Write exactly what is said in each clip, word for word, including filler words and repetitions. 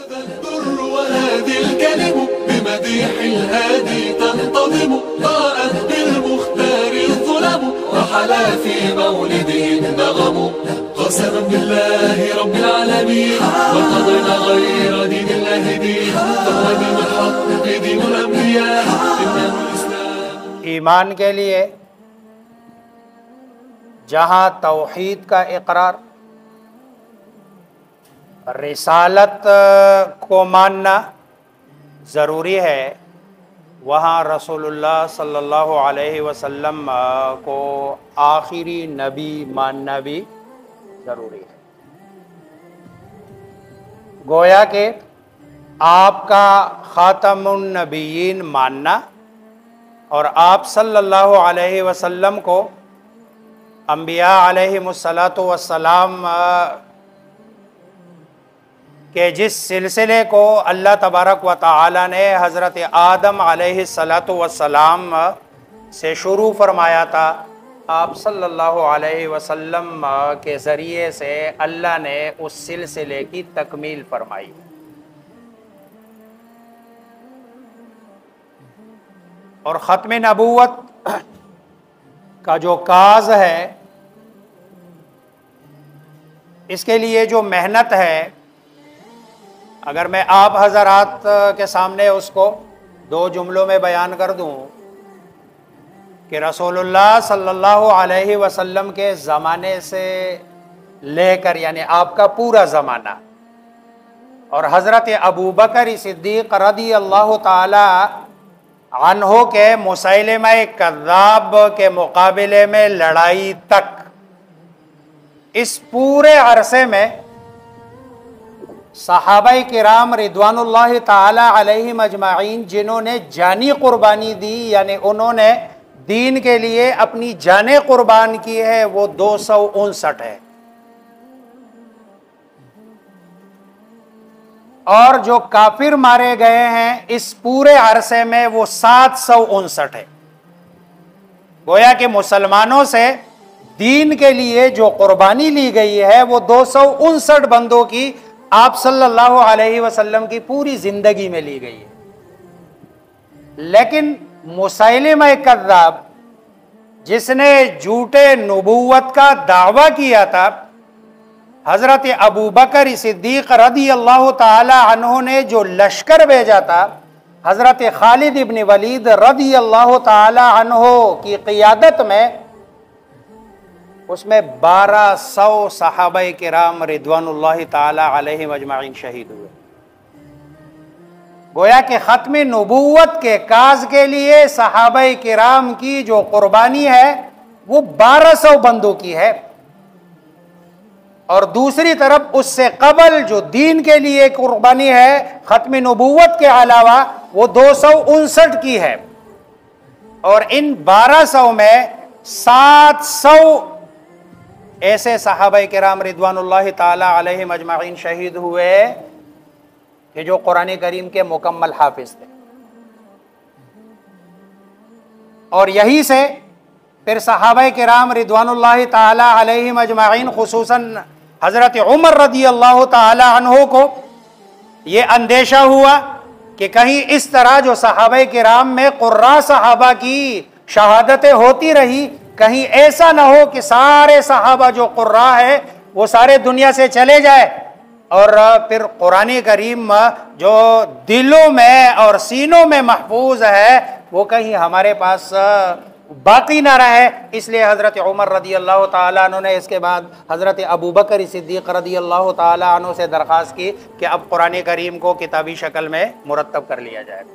ईमान के लिए जहाँ तौहीद का इकरार, रिसालत को मानना ज़रूरी है, वहाँ रसूलुल्लाह सल्लल्लाहु अलैहि वसल्लम को आखिरी नबी मानना भी ज़रूरी है। गोया कि आपका ख़ातमुन नबिय्यीन मानना और आप सल्लल्लाहु अलैहि वसल्लम को अंबिया अलैहिमुस्सलातु वस्सलाम के जिस सिलसिले को अल्लाह तबारक व तआला ने हज़रत आदम अलैहिस्सलातु वस्सलाम से शुरू फरमाया था, आप सल्लल्लाहु अलैहि वसल्लम के ज़रिए से अल्लाह ने उस सिलसिले की तकमील फरमाई। और ख़त्म नबूवत का जो काज है, इसके लिए जो मेहनत है, अगर मैं आप हज़रात के सामने उसको दो जुमलों में बयान कर दूं कि रसूलुल्लाह सल्लल्लाहु अलैहि वसल्लम के ज़माने से लेकर, यानी आपका पूरा ज़माना, और हज़रत अबू बकर सिद्दीक़ रज़ी अल्लाह ताला अन्हो के मुसैलिमा कज़्ज़ाब के मुकाबले में लड़ाई तक, इस पूरे अरसे में सहाबाए किराम रिदवानुल्लाह ताला अलैहिम अजमाइन जिन्होंने जानी कुर्बानी दी, यानी उन्होंने दीन के लिए अपनी जानें कुर्बान की है, वो दो सौ उनसठ है। और जो काफिर मारे गए हैं इस पूरे अरसे में वो सात सौ उनसठ है। गोया कि मुसलमानों से दीन के लिए जो कुर्बानी ली गई है वो दो सौ उनसठ बंदों की आप सल्लल्लाहु अलैहि वसल्लम की पूरी जिंदगी में ली गई है। लेकिन मुसैलिमा कज़्ज़ाब, जिसने झूठे नबूवत का दावा किया था, हज़रत अबू बकर सिद्दीक़ रज़ी अल्लाह ताला अन्हु ने जो लश्कर भेजा था, हज़रत खालिद इब्न वलीद रज़ी अल्लाह ताला अन्हु की क़ियादत में, उसमें बारह सौ सहाबाए किराम रिदवानुल्लाह ताला अलैहिम अजमाइन शहीद हुए। गोया कि ख़त्म नबूवत के काज के लिए सहाबाए किराम की जो कुर्बानी है वो बारह सौ बंदों की है, और दूसरी तरफ उससे कबल जो दीन के लिए कुर्बानी है ख़त्म नबूवत के अलावा वो दो सौ उनसठ की है। और इन बारह सौ में सात सौ ऐसे सहाबाए किराम रिदवानुल्लाह ताला अलैहिम अजमाइन शहीद हुए कि जो कुरान करीम के मुकम्मल हाफिज थे। और यही से फिर सहाबाए किराम रिदवानुल्लाह ताला अलैहिम अजमाइन खुसूसन हज़रत उमर रज़ी अल्लाह ताला अन्हो को ये अंदेशा हुआ कि कहीं इस तरह जो सहाबाए किराम में कुर्रा सहाबा की शहादतें होती रही, कहीं ऐसा ना हो कि सारे सहाबा जो कुर्रा है वो सारे दुनिया से चले जाए, और फिर कुरान करीम जो दिलों में और सीनों में महफूज है वो कहीं हमारे पास बाकी ना रहे। इसलिए हज़रत उमर रज़ी अल्लाह ताला अन्हु ने इसके बाद हज़रत अबू बकर सिद्दीक़ रज़ी अल्लाह ताला अन्हु से दरख्वास्त की कि अब कुरान करीम को किताबी शक्ल में मुरत्तब कर लिया जाए।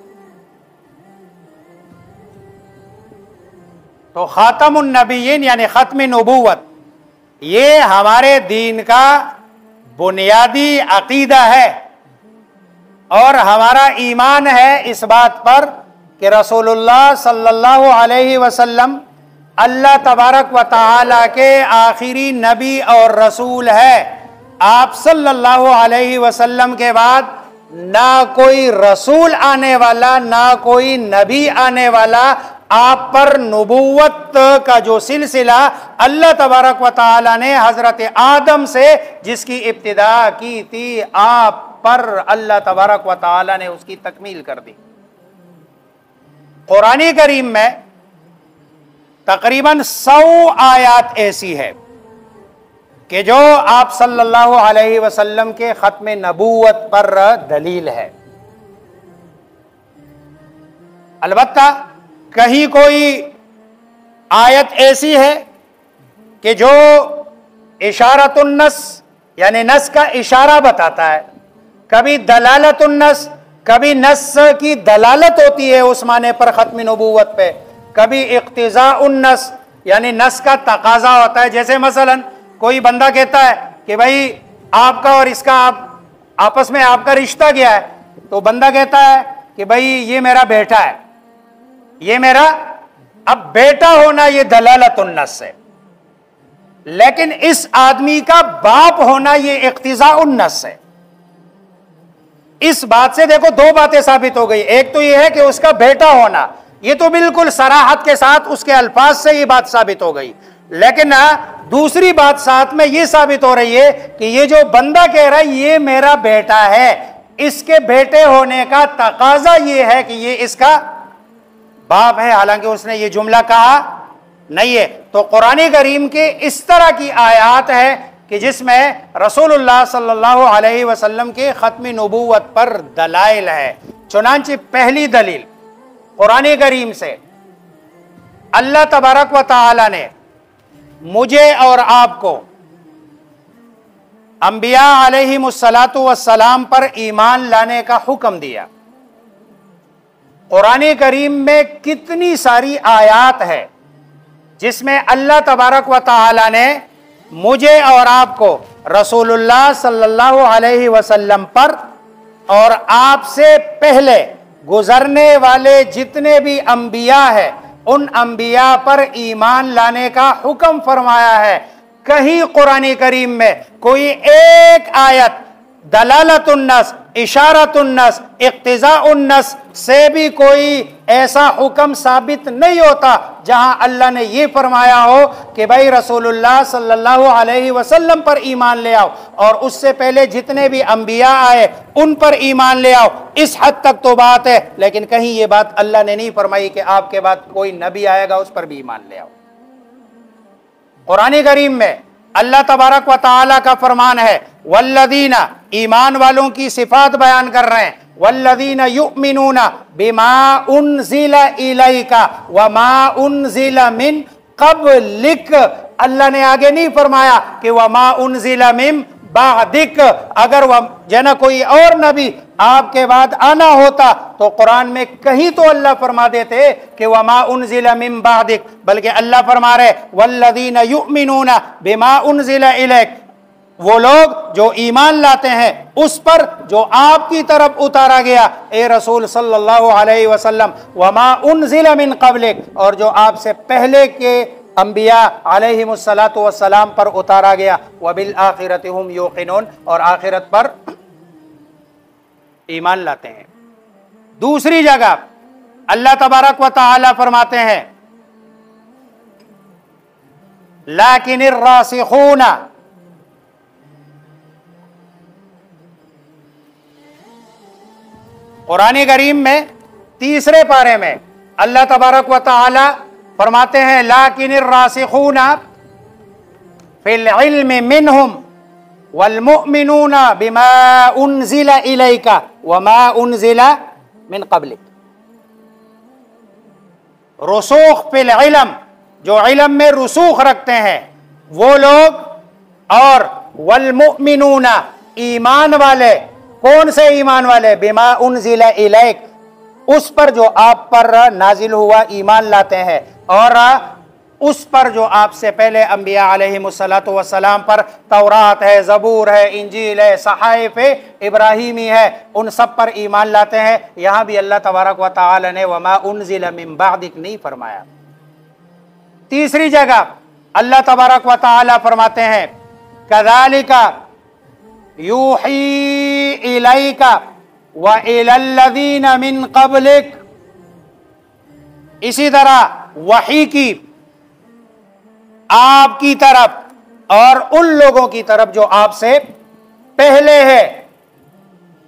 तो ख़ातमुन नबिय्यीन यानी ख़त्म नबूवत, ये हमारे दीन का बुनियादी अक़ीदा है, और हमारा ईमान है इस बात पर कि रसूलुल्लाह सल्लल्लाहु अलैहि वसल्लम अल्लाह तबारक व तआला के आखिरी नबी और रसूल है। आप सल्लल्लाहु अलैहि वसल्लम के बाद ना कोई रसूल आने वाला, ना कोई नबी आने वाला। आप पर नबूवत का जो सिलसिला अल्लाह तबारक व तआला ने हज़रत आदम से जिसकी इब्तिदा की थी, आप पर अल्लाह तबारक व तआला ने उसकी तकमील कर दी। कुरान करीम में तकरीबन सौ आयात ऐसी है कि जो आप सल्लल्लाहु अलैहि वसल्लम के खत्म नबूवत पर दलील है। अलबत्ता कहीं कोई आयत ऐसी है कि जो इशारतुन्नस यानी नस का इशारा बताता है, कभी दलालतुन्नस, कभी नस की दलालत होती है उस माने पर खत्म नबूवत पे, कभी इक्तिज़ाउन्नस यानी नस का तकाजा होता है। जैसे मसलन कोई बंदा कहता है कि भाई आपका और इसका आप आपस में आपका रिश्ता क्या है, तो बंदा कहता है कि भाई ये मेरा बेटा है, ये मेरा, अब बेटा होना ये दलालतुन्नस है, लेकिन इस आदमी का बाप होना ये इक्तिज़ाउन्नस है। इस बात से देखो दो बातें साबित हो गई। एक तो ये है कि उसका बेटा होना, ये तो बिल्कुल सराहत के साथ उसके अल्फाज से ये बात साबित हो गई, लेकिन दूसरी बात साथ में ये साबित हो रही है कि ये जो बंदा कह रहा है ये मेरा बेटा है, इसके बेटे होने का तकाजा ये है कि ये इसका बाप है, हालांकि उसने ये जुमला कहा नहीं है। तो कुरान करीम के इस तरह की आयात है कि जिसमें रसूलुल्लाह सल्लल्लाहु अलैहि वसल्लम के खत्म नबूवत पर दलाइल है। चुनांचे पहली दलील कुरान करीम से अल्लाह तबारक व तआला ने मुझे और आपको अंबिया अलैहिमुस्सलातु वस्सलाम पर ईमान लाने का हुक्म दिया। कुरान करीम में कितनी सारी आयात है जिसमें अल्लाह तबारक व तआला ने मुझे और आपको रसूलुल्लाह सल्लल्लाहु अलैहि वसल्लम पर और आपसे पहले गुजरने वाले जितने भी अंबिया है उन अंबिया पर ईमान लाने का हुक्म फरमाया है। कहीं कुरान करीम में कोई एक आयत दलालतुन्नस, इशारतुन्नस, इक्तिज़ाउन्नस से भी कोई ऐसा हुक्म साबित नहीं होता जहां अल्लाह ने यह फरमाया हो कि भाई रसूलुल्लाह सल्लल्लाहु अलैहि वसल्लम पर ईमान ले आओ और उससे पहले जितने भी अंबिया आए उन पर ईमान ले आओ। इस हद तक तो बात है, लेकिन कहीं ये बात अल्लाह ने नहीं फरमाई कि आपके बाद कोई नबी आएगा उस पर भी ईमान ले आओ। कुरान करीम में अल्लाह तबारक व तआला का फरमान है, वल्लदीना, ईमान वालों की सिफात बयान कर रहे हैं, वल्लदीना युमिनूना बिमा उनज़िला इलैका व मा उनज़िला मिन क़ब्लिक। अल्लाह ने आगे नहीं फरमाया कि व मा उनज़िला मिन बादिक। अगर वह जना कोई और नबी आपके बाद आना होता तो कुरान में कहीं तो अल्लाह फरमा देते कि वमा उनज़िला मिन बादिक, बल्कि अल्लाह फरमा रहे वल्लदीना युमिनूना बिमा उनज़िला इलैक, वो लोग जो ईमान लाते हैं उस पर जो आपकी तरफ उतारा गया ए रसूल सल्लल्लाहु अलैहि वसल्लम, वमा उनज़िला मिन क़ब्लिक, और जो आपसे पहले के अंबिया अलैहिमुस्सलातु वस्सलाम पर उतारा गया, वबिल आखिरति हुम युक़िनून, और आखिरत पर ईमान लाते हैं। दूसरी जगह अल्लाह तबारक व तआला फरमाते हैं लाकिनिर रासिखूना, कुरान करीम में तीसरे पारे में अल्लाह तबारक व तआला फरमाते हैं लाकिनिर रासिखूना फिल इल्मि मिनहुम वल मुमिनूना बिमा उनज़िला इलैका व मा उनज़िला मिन क़ब्लिक। रुसूख फिल इल्म, जो इल्म में रुसूख रखते हैं वो लोग, और वल मुमिनूना, ईमान वाले। कौन से ईमान वाले? बिमा उनज़िला इलैक, उस पर जो आप पर नाजिल हुआ ईमान लाते हैं, और उस पर जो आपसे पहले अंबिया अलैहिमुस्सलातु वस्सलाम पर तौरात है, ज़बूर है, इंजील है, सहाइफ इब्राहीमी है, उन सब पर ईमान लाते हैं। यहां भी अल्लाह तबारक व तआला ने वमा उनज़िला मिन बादिक नहीं फरमाया। तीसरी जगह अल्लाह तबारक व तआला फरमाते हैं कज़ालिका यूही इलैका व इलल्लज़ीना मिन क़ब्लिक, इसी तरह वही की आपकी तरफ और उन लोगों की तरफ जो आपसे पहले है।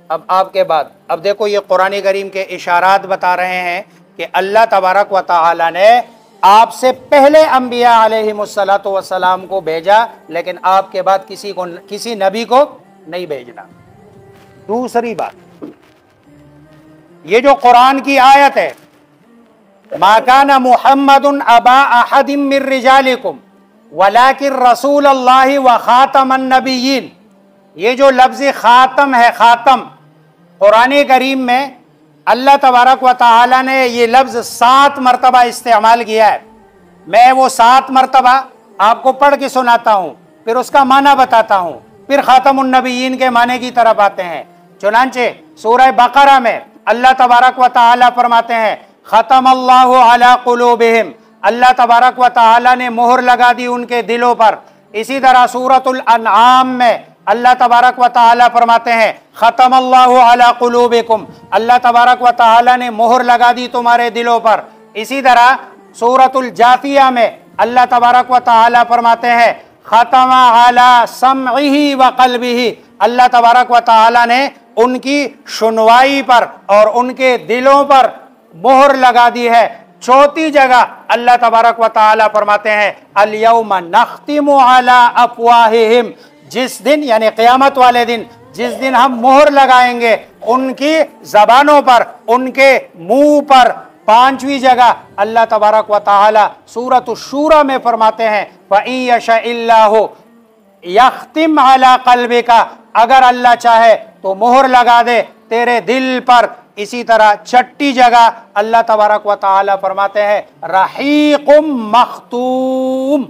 अब आपके बाद अब देखो ये कुरान करीम के इशारात बता रहे हैं कि अल्लाह तबारक व तआला ने आपसे पहले अंबिया अलैहिमुस्सलातु वस्सलाम को भेजा, लेकिन आपके बाद किसी को किसी नबी को नहीं भेजना। दूसरी बात, ये जो कुरान की आयत है, मा काना मुहम्मदुन अबा अहदिम मिर रिजालिकुम वलाकिन रसूलुल्लाहि व खातमन नबिय्यीन, ये जो लफ्ज़ खातम है, खातम कुरान करीम में अल्लाह तबारक व तआला ने ये लफ्ज़ सात मरतबा इस्तेमाल किया है। मैं वो सात मरतबा आपको पढ़ के सुनाता हूँ, फिर उसका माना बताता हूँ, फिर खातमुन नबिय्यीन के माने की तरफ आते हैं। चुनांचे सूरह बकरा में अल्लाह तबारक व तआला फरमाते हैं खतमल्लाहु अला कुलूबिहिम, अल्लाह तबारक व तआला ने मोहर लगा दी उनके दिलों पर। इसी तरह सूरतुल अनआम में अल्लाह तबारक व तआला फरमाते हैं खतमल्लाहु अला कुलूबिकुम, अल्लाह तबारक व तआला ने मोहर लगा दी तुम्हारे दिलों पर। इसी तरह सूरतुल जातिया में अल्लाह तबारक व तआला फरमाते हैं खतमा अला समइही व क़ल्बिही, अल्लाह तबारक व तआला ने उनकी सुनवाई पर और उनके दिलों पर मोहर लगा दी है। चौथी जगह अल्लाह तबारक व तआला फरमाते हैं अल यौमा नख्तिमु अला अफ़वाहिहिम, जिस दिन यानी क़यामत वाले दिन, जिस दिन हम मोहर लगाएंगे उनकी जबानों पर, उनके मुंह पर। पांचवी जगह अल्लाह तबारक व तआला सूरत शूरा में फरमाते हैं फ़इन यशाइल्लाहु यख्तिम अला क़ल्बिका, अगर अल्लाह चाहे तो मोहर लगा दे तेरे दिल पर। इसी तरह छठी जगह अल्लाह तबारक व तआला फरमाते हैं रहीकुम मख्तूम,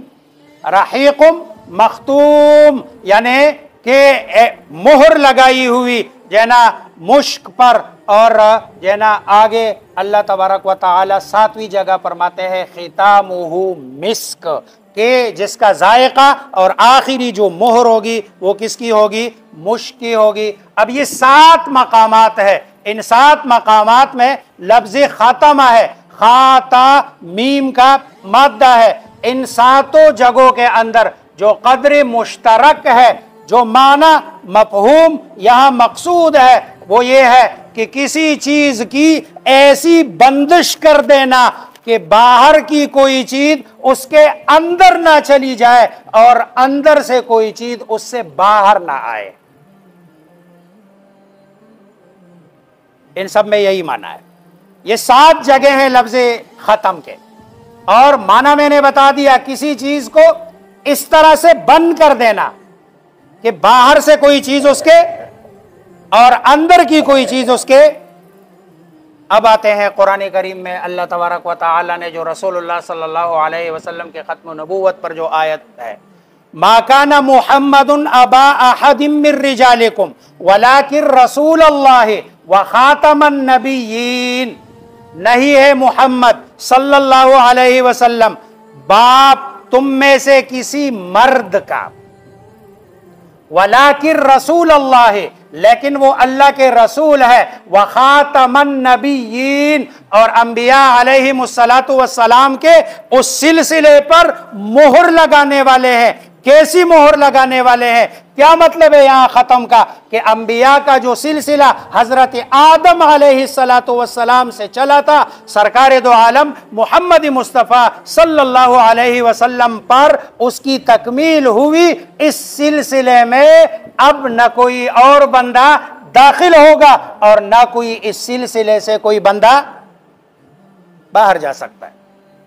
रहीकुम मख्तूम यानी के मोहर लगाई हुई जना मुश्क पर, और जना आगे अल्लाह तबारक व तआला सातवीं जगह फरमाते हैं खितामुहु मिस्क, के जिसका जायका और आखिरी जो मोहर होगी वो किसकी होगी? मुश्क की होगी। अब ये सात मकामात है, इन सात मकामात में लफ्ज़ खातमा है, खाता मीम का मादा है। इन सातों जगहों के अंदर जो कद्र मुश्तरक है, जो माना मफहूम यहाँ मकसूद है, वो ये है कि किसी चीज की ऐसी बंदिश कर देना कि बाहर की कोई चीज उसके अंदर ना चली जाए और अंदर से कोई चीज उससे बाहर ना आए। इन सब में यही माना है। ये सात जगह हैं लफ्ज़ खत्म के, और माना मैंने बता दिया किसी चीज को इस तरह से बंद कर देना कि बाहर से कोई चीज उसके और अंदर की कोई चीज उसके। अब आते हैं कुरान करीम में अल्लाह तबारक व तआला ने जो रसूलुल्लाह सल्लल्लाहु अलैहि वसल्लम के खत्म नबूवत पर जो आयत है, मा काना मुहम्मदुन अबा अहदिम मिर रिजालिकुम वलाकिन रसूलुल्लाह व खातमन नबिय्यीन, नहीं है मुहम्मद सल्लल्लाहु अलैहि वसल्लम बाप तुम में से किसी मर्द का, वलाकिन रसूलुल्लाह, लेकिन वो अल्लाह के रसूल है, व खातमन नबिय्यीन, और अंबिया अलैहिमुस्सलातु वस्सलाम के उस सिलसिले पर मोहर लगाने वाले हैं। कैसी मोहर लगाने वाले हैं? क्या मतलब है यहाँ खत्म का? कि अंबिया का जो सिलसिला हजरत आदम अलैहिस्सलातु वस्सलाम से चला था, सरकार दो आलम मोहम्मद मुस्तफ़ा सल्लल्लाहु अलैहि वसल्लम पर उसकी तकमील हुई। इस सिलसिले में अब न कोई और बंदा दाखिल होगा और न कोई इस सिलसिले से कोई बंदा बाहर जा सकता है।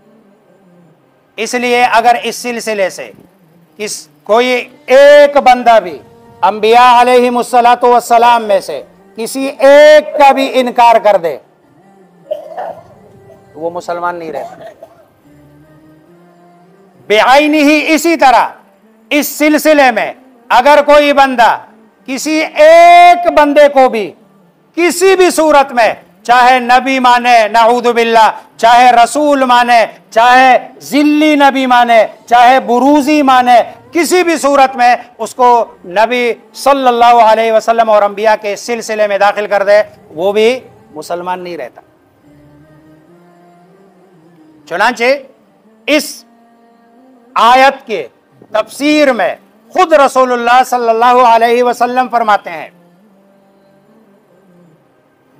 इसलिए अगर इस सिलसिले से किस कोई एक बंदा भी अंबिया अलैहिमुस्सलातु वस्सलाम में से किसी एक का भी इनकार कर दे, वो मुसलमान नहीं रहता। बेआईनी ही इसी तरह इस सिलसिले में अगर कोई बंदा किसी एक बंदे को भी किसी भी सूरत में, चाहे नबी माने नऊज़ु बिल्लाह, चाहे रसूल माने, चाहे जिल्ली नबी माने, चाहे बुरूजी माने, किसी भी सूरत में उसको नबी सल्लल्लाहु अलैहि वसल्लम और अंबिया के सिलसिले में दाखिल कर दे, वो भी मुसलमान नहीं रहता। चुनांचे इस आयत के तफसीर में खुद रसूलुल्लाह सल्लल्लाहु अलैहि वसल्लम फरमाते हैं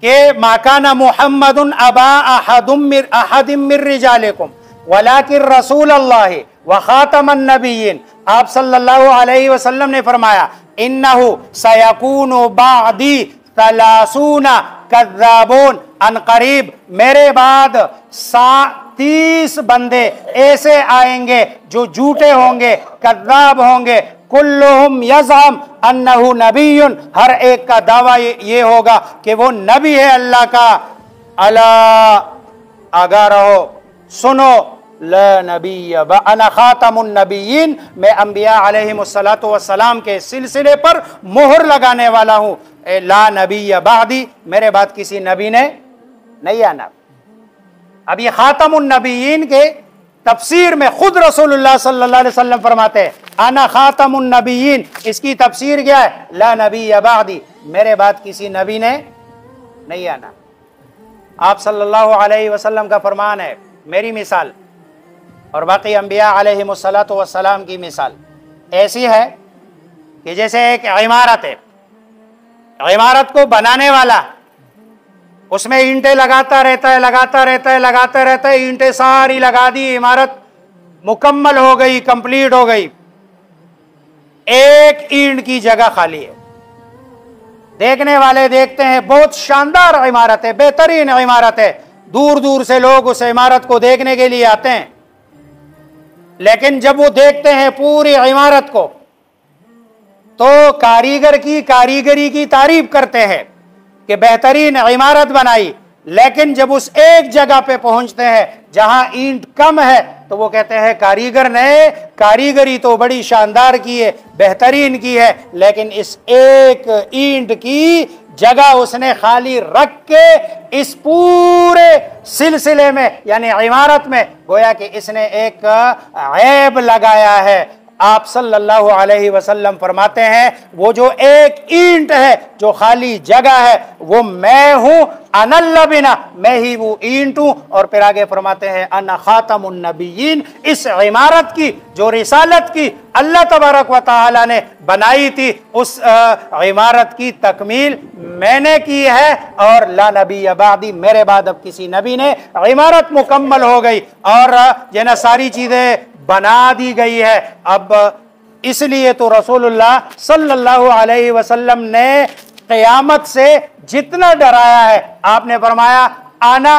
कि माकाना मुहम्मदुन अबा अहदुम मिर अहदिम मिर रिजालिकुम वलाकिन रसूल अल्लाह व खातमन नबिय्यिन। आप सल्लल्लाहु अलैहि वसल्लम ने फरमाया इन्नहु सयकूनु बादी तलासूना कज़्ज़ाबून अन करीब, मेरे बाद सा तीस बंदे ऐसे आएंगे जो झूठे होंगे, कज़्ज़ाब होंगे, कुल्लुहुम यज़अम अन्नहु नबियुन, हर एक का दावा ये, ये होगा कि वो नबी है अल्लाह का। अला आगा रहो, सुनो, ला नबी अना खातमुन नबिय्यिन, मैं अंबिया अलैहिमुस्सलातु वस्सलाम के सिलसिले पर मोहर लगाने वाला हूँ। ला नबी बादी, मेरे बाद किसी नबी ने नहीं आना। अब ये खातमुन नबिय्यिन के तफसीर में खुद रसूलुल्लाह सल्लल्लाहु अलैहि वसल्लम फरमाते हैं अना खातमुन नबिय्यिन, इसकी तफसीर क्या है? ला नबी बादी, मेरे बाद किसी नबी ने नहीं आना। आप सल्लल्लाहु अलैहि वसल्लम का फरमान है, मेरी मिसाल और बाकी अंबिया अलैहिमुस्सलातु वस्सलाम की मिसाल ऐसी है कि जैसे एक इमारत है, इमारत को बनाने वाला उसमें ईंटें लगाता रहता है लगाता रहता है लगाता रहता है, ईंटें सारी लगा दी, इमारत मुकम्मल हो गई, कंप्लीट हो गई, एक ईंट की जगह खाली है। देखने वाले देखते हैं बहुत शानदार इमारत है, बेहतरीन इमारत है, दूर दूर से लोग उस इमारत को देखने के लिए आते हैं, लेकिन जब वो देखते हैं पूरी इमारत को तो कारीगर की कारीगरी की तारीफ करते हैं कि बेहतरीन इमारत बनाई, लेकिन जब उस एक जगह पे पहुंचते हैं जहां ईंट कम है तो वो कहते हैं कारीगर ने कारीगरी तो बड़ी शानदार की है, बेहतरीन की है, लेकिन इस एक ईंट की जगह उसने खाली रख के इस पूरे सिलसिले में यानी इमारत में गोया कि इसने एक ऐब लगाया है। आप सल्लल्लाहु अलैहि वसल्लम फरमाते हैं वो जो एक ईंट है, जो खाली जगह है, वो मैं हूं, अनल बिना, मैं ही वो ईंट हूं। और फिर आगे फरमाते हैं अना खातमुन नबिय्यिन, इस इमारत की जो रिसालत की अल्लाह तबारक व तआला ने बनाई थी उस इमारत की तकमील मैंने की है, और ला नबी बादी, मेरे बाद अब किसी नबी ने, इमारत मुकम्मल हो गई और ये ना सारी चीजें बना दी गई है। अब इसलिए तो रसूलुल्लाह सल्लल्लाहु अलैहि वसल्लम ने क़यामत से जितना डराया है, आपने फरमाया आना,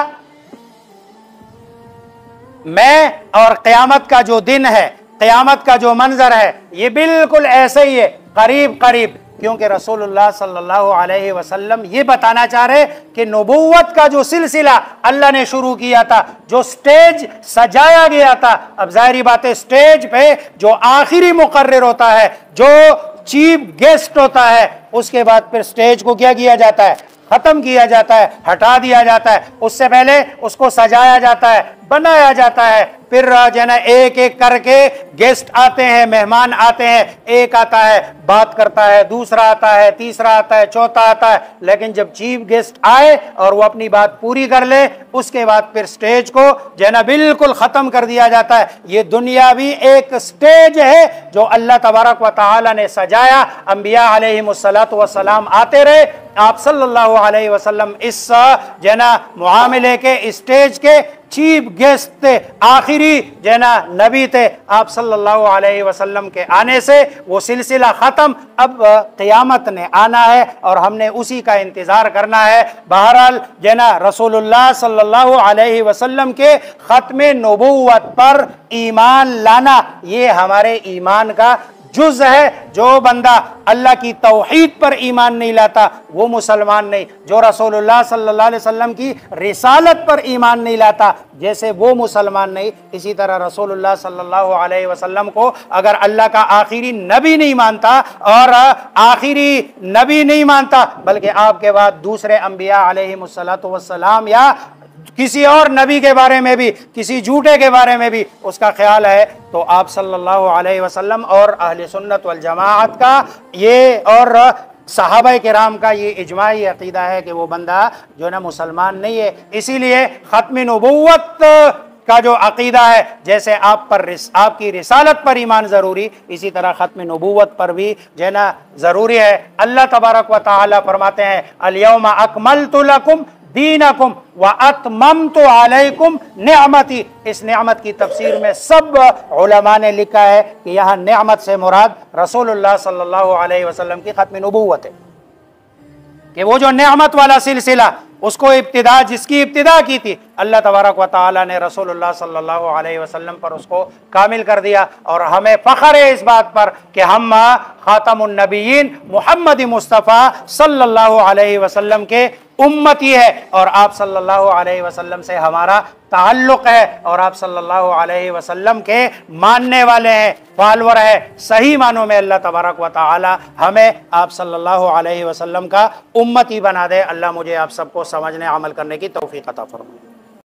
मैं, और क़यामत का जो दिन है, क़यामत का जो मंजर है, ये बिल्कुल ऐसे ही है, करीब करीब, क्योंकि रसूलुल्लाह सल्लल्लाहु अलैहि वसल्लम ये बताना चाह रहे कि नबूवत का जो सिलसिला अल्लाह ने शुरू किया था, जो स्टेज सजाया गया था, अब जाहिर बात है स्टेज पे जो आखिरी मुकर्रर होता है, जो चीफ गेस्ट होता है, उसके बाद फिर स्टेज को क्या किया जाता है? खत्म किया जाता है, हटा दिया जाता है। उससे पहले उसको सजाया जाता है, बनाया जाता है, फिर जो ना एक एक करके गेस्ट आते हैं, मेहमान आते हैं, एक आता है बात करता है, दूसरा आता है, तीसरा आता है, चौथा आता है, लेकिन जब चीफ गेस्ट आए और वो अपनी बात पूरी कर ले, उसके बाद फिर स्टेज को जो ना बिल्कुल खत्म कर दिया जाता है। ये दुनिया भी एक स्टेज है जो अल्लाह तबारक व तआला ने सजाया, अंबिया अलैहिमुस्सलातु वस्सलाम आते रहे, आप सल्लल्लाहु अलैहि वसल्लम इस जना मुआमले के स्टेज के चीफ गेस्ट थे, आखिरी जना नबी थे। आप सल्लल्लाहु अलैहि वसल्लम के आने से वो सिलसिला खत्म, अब क़यामत ने आना है और हमने उसी का इंतजार करना है। बहरहाल जना रसूलुल्लाह सल्लल्लाहु अलैहि वसल्लम के ख़त्मे नबूवत पर ईमान लाना, ये हमारे ईमान का जुज़ है। जो बंदा अल्लाह की तौहीद पर ईमान नहीं लाता वो मुसलमान नहीं, जो रसूलुल्लाह सल्लल्लाहु अलैहि वसल्लम की रिसालत पर ईमान नहीं लाता जैसे वो मुसलमान नहीं, इसी तरह रसूलुल्लाह सल्लल्लाहु अलैहि वसल्लम को अगर अल्लाह का आखिरी नबी नहीं मानता और आखिरी नबी नहीं मानता बल्कि आपके बाद दूसरे अंबिया अलैहिमुस्सलातु वस्सलाम या किसी और नबी के बारे में भी, किसी झूठे के बारे में भी उसका ख्याल है, तो आप सल्लल्लाहु अलैहि वसल्लम और अहले सुन्नत वल जमाअत का ये और सहाबा किराम का ये इजमाई अकीदा है कि वो बंदा जो ना मुसलमान नहीं है। इसीलिए ख़त्म नबूवत का जो अकीदा है, जैसे आप पर रिस, आपकी रिसालत पर ईमान ज़रूरी, इसी तरह ख़त्म नबूवत पर भी जो है ना ज़रूरी है। अल्लाह तबारक व तआला फरमाते हैं अल-यौमा अकमलतु लकुम दीनकुम व अतममतु अलैकुम निअमती। इस नेमत की तफसीर में सब उलमा ने लिखा है कि यहाँ नेमत से मुराद रसूलुल्लाह सल्लल्लाहु अलैहि वसल्लम की ख़त्म नबूवत है, कि वो जो नेमत वाला सिलसिला उसको इब्तिदा, जिसकी इब्तिदा की थी अल्लाह तबारक व तआला ने रसूलुल्लाह सल्लल्लाहु अलैहि वसल्लम पर उसको कामिल कर दिया। और हमें फ़ख्र है इस बात पर कि हम ख़ातमुन नबिय्यीन मुहम्मद मुस्तफ़ा सल्लल्लाहु अलैहि वसल्लम के उम्मती है, और आप सल्लल्लाहु अलैहि वसल्लम से हमारा ताल्लुक़ है, और आप सल्लल्लाहु अलैहि वसल्लम के मानने वाले हैं, फॉलोअर है। सही मानों में अल्लाह तबारक व तआला हमें आप सल्लल्लाहु अलैहि वसल्लम का उम्मती बना दे। अल्लाह मुझे आप सबको समझने अमल करने की तौफीक अता फरमाए।